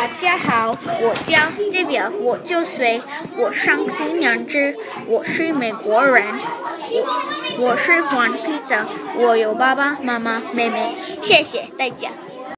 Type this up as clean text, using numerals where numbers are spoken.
大家好，我叫代表，我9岁，我伤心2只，我是美国人，我是黄皮子，我有爸爸妈妈妹妹，谢谢大家。